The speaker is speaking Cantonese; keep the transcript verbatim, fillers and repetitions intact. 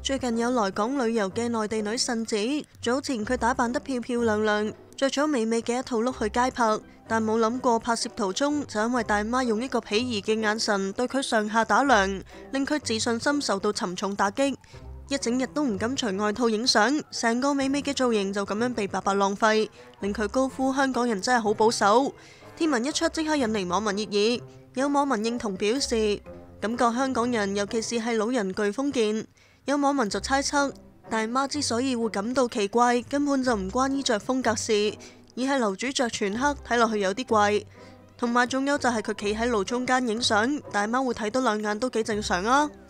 最近有來港旅遊嘅內地女腎子，早前佢打扮得漂漂亮亮，着咗美美嘅一套 look 去街拍，但冇諗過拍攝途中就因為大媽用一個鄙夷嘅眼神對佢上下打量，令佢自信心受到沉重打擊，一整日都唔敢除外套影相，成個美美嘅造型就咁樣被白白浪費，令佢高呼香港人真係好保守。貼文一出即刻引嚟網民熱議，有網民認同表示，感覺香港人尤其是係老人具封建。有網民就猜測，大媽之所以會感到奇怪，根本就唔關衣着風格事，而係樓主着全黑，睇落去有啲怪。同埋仲有就係佢企喺路中間影相，大媽會睇多兩眼都幾正常啊。